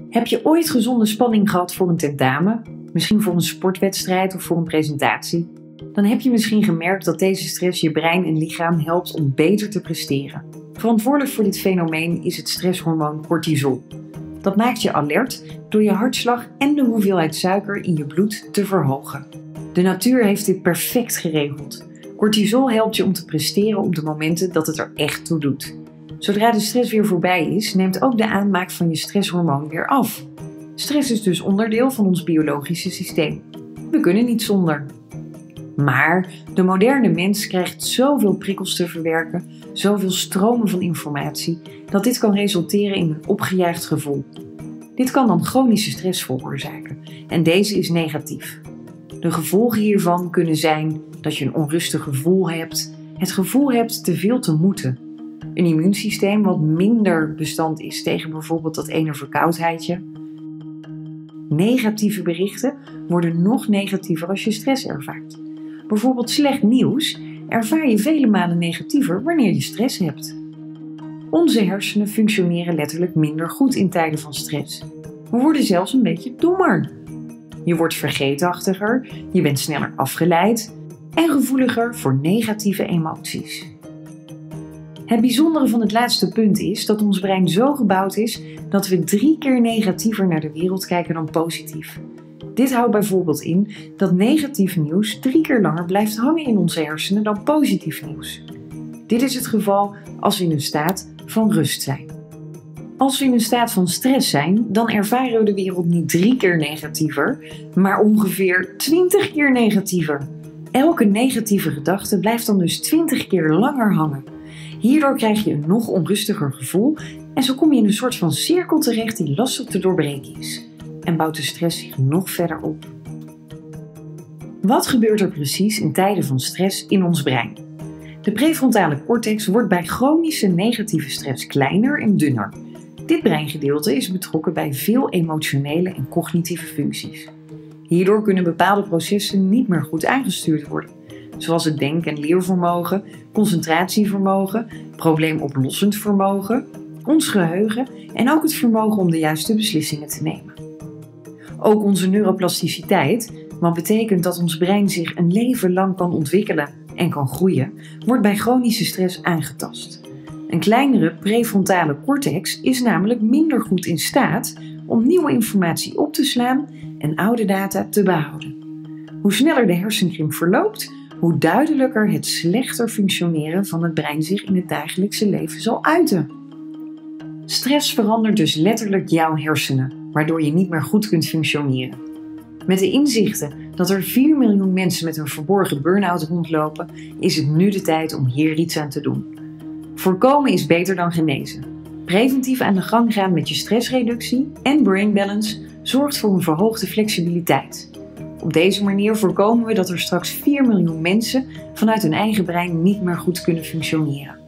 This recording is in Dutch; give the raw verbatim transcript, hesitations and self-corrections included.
Heb je ooit gezonde spanning gehad voor een tentamen? Misschien voor een sportwedstrijd of voor een presentatie? Dan heb je misschien gemerkt dat deze stress je brein en lichaam helpt om beter te presteren. Verantwoordelijk voor dit fenomeen is het stresshormoon cortisol. Dat maakt je alert door je hartslag en de hoeveelheid suiker in je bloed te verhogen. De natuur heeft dit perfect geregeld. Cortisol helpt je om te presteren op de momenten dat het er echt toe doet. Zodra de stress weer voorbij is, neemt ook de aanmaak van je stresshormoon weer af. Stress is dus onderdeel van ons biologische systeem. We kunnen niet zonder. Maar de moderne mens krijgt zoveel prikkels te verwerken, zoveel stromen van informatie, dat dit kan resulteren in een opgejaagd gevoel. Dit kan dan chronische stress veroorzaken en deze is negatief. De gevolgen hiervan kunnen zijn dat je een onrustig gevoel hebt, het gevoel hebt te veel te moeten, een immuunsysteem wat minder bestand is tegen bijvoorbeeld dat ene verkoudheidje. Negatieve berichten worden nog negatiever als je stress ervaart. Bijvoorbeeld slecht nieuws ervaar je vele malen negatiever wanneer je stress hebt. Onze hersenen functioneren letterlijk minder goed in tijden van stress. We worden zelfs een beetje dommer. Je wordt vergeetachtiger, je bent sneller afgeleid en gevoeliger voor negatieve emoties. Het bijzondere van het laatste punt is dat ons brein zo gebouwd is dat we drie keer negatiever naar de wereld kijken dan positief. Dit houdt bijvoorbeeld in dat negatief nieuws drie keer langer blijft hangen in onze hersenen dan positief nieuws. Dit is het geval als we in een staat van rust zijn. Als we in een staat van stress zijn, dan ervaren we de wereld niet drie keer negatiever, maar ongeveer twintig keer negatiever. Elke negatieve gedachte blijft dan dus twintig keer langer hangen. Hierdoor krijg je een nog onrustiger gevoel en zo kom je in een soort van cirkel terecht die lastig te doorbreken is. En bouwt de stress zich nog verder op. Wat gebeurt er precies in tijden van stress in ons brein? De prefrontale cortex wordt bij chronische negatieve stress kleiner en dunner. Dit breingedeelte is betrokken bij veel emotionele en cognitieve functies. Hierdoor kunnen bepaalde processen niet meer goed aangestuurd worden, zoals het denk- en leervermogen, concentratievermogen, probleemoplossend vermogen, ons geheugen en ook het vermogen om de juiste beslissingen te nemen. Ook onze neuroplasticiteit, wat betekent dat ons brein zich een leven lang kan ontwikkelen en kan groeien, wordt bij chronische stress aangetast. Een kleinere prefrontale cortex is namelijk minder goed in staat om nieuwe informatie op te slaan en oude data te behouden. Hoe sneller de hersenkrimp verloopt, hoe duidelijker het slechter functioneren van het brein zich in het dagelijkse leven zal uiten. Stress verandert dus letterlijk jouw hersenen, waardoor je niet meer goed kunt functioneren. Met de inzichten dat er vier miljoen mensen met een verborgen burn-out rondlopen, is het nu de tijd om hier iets aan te doen. Voorkomen is beter dan genezen. Preventief aan de gang gaan met je stressreductie en brain balance zorgt voor een verhoogde flexibiliteit. Op deze manier voorkomen we dat er straks vier miljoen mensen vanuit hun eigen brein niet meer goed kunnen functioneren.